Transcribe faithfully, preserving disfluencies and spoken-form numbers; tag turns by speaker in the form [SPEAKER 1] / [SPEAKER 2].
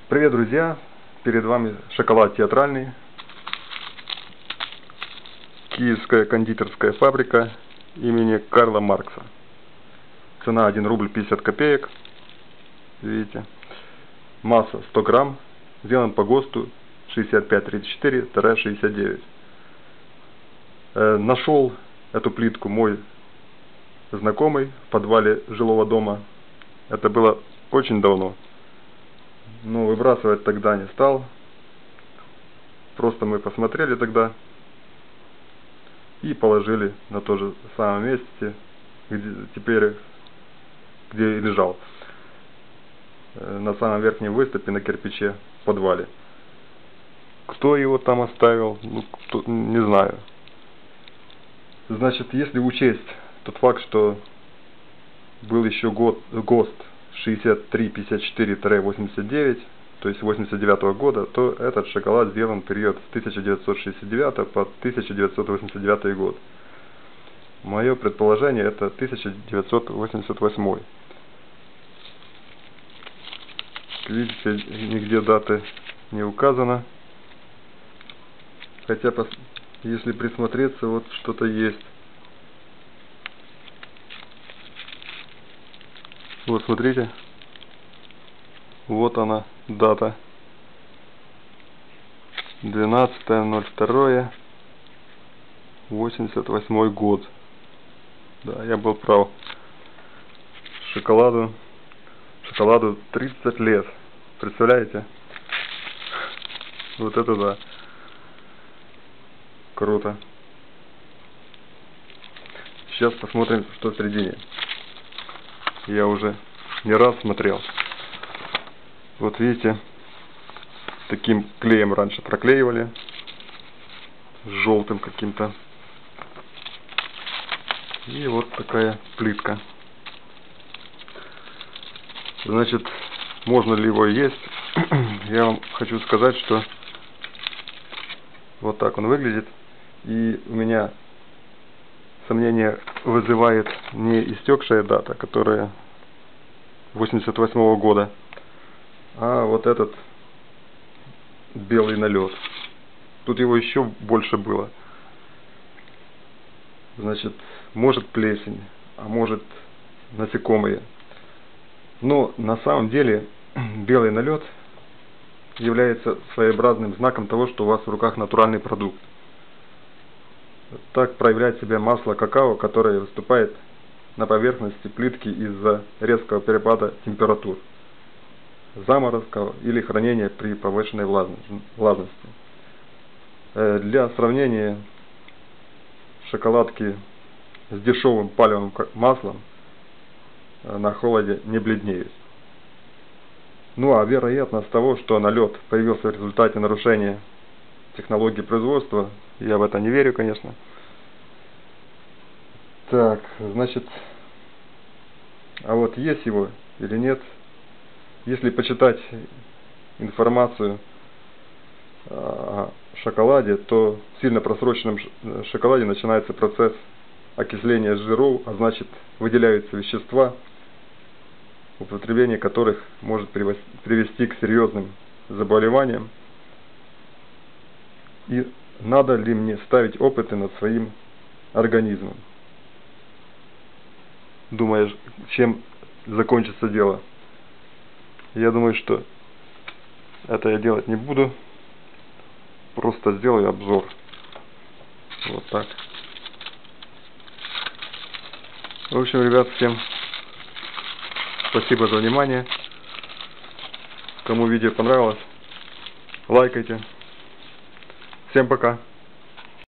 [SPEAKER 1] Привет, друзья! Перед вами шоколад театральный. Киевская кондитерская фабрика имени Карла Маркса. Цена один рубль пятьдесят копеек. Видите? Масса сто грамм. Сделан по ГОСТу шестьдесят пять тридцать четыре шестьдесят девять. Э, нашел эту плитку мой знакомый в подвале жилого дома. Это было очень давно. Но выбрасывать тогда не стал. Просто мы посмотрели тогда и положили на то же самое месте, где теперь где и лежал. На самом верхнем выступе на кирпиче в подвале. Кто его там оставил, ну, кто, не знаю. Значит, если учесть тот факт, что был еще год, ГОСТ шестьдесят три пятьдесят четыре восемьдесят девять, то есть восемьдесят девятого года, то этот шоколад сделан в период с тысяча девятьсот шестьдесят девятого по тысяча девятьсот восемьдесят девятый год. Мое предположение — это тысяча девятьсот восемьдесят восьмой. Видите, нигде даты не указано. Хотя, если присмотреться, вот что-то есть. Вот смотрите, вот она, дата, двенадцатое ноль второе восемьдесят восьмой год. Да, я был прав. Шоколаду, шоколаду тридцать лет, представляете? Вот это да, круто. Сейчас посмотрим, что в середине. Я уже не раз смотрел. Вот видите, таким клеем раньше проклеивали, желтым каким-то. И вот такая плитка. Значит, можно ли его есть? Я вам хочу сказать, что вот так он выглядит. И у меня сомнение вызывает не истекшая дата, которая восемьдесят восьмого года, а вот этот белый налет. Тут его еще больше было. Значит, может плесень, а может насекомые. Но на самом деле белый налет является своеобразным знаком того, что у вас в руках натуральный продукт. Так проявляет себя масло какао, которое выступает на поверхности плитки из-за резкого перепада температур, заморозка или хранения при повышенной влажности. Для сравнения, шоколадки с дешевым палевым маслом на холоде не бледнеют. Ну а вероятность того, что налет появился в результате нарушения технологии производства, я в это не верю, конечно. Так, значит, а вот есть его или нет? Если почитать информацию о шоколаде, то в сильно просроченном шоколаде начинается процесс окисления жиров, а значит выделяются вещества, употребление которых может привести к серьезным заболеваниям. И надо ли мне ставить опыты над своим организмом, думая, чем закончится дело? Я думаю, что это я делать не буду. Просто сделаю обзор. Вот так. В общем, ребят, всем спасибо за внимание. Кому видео понравилось, лайкайте. Всем пока.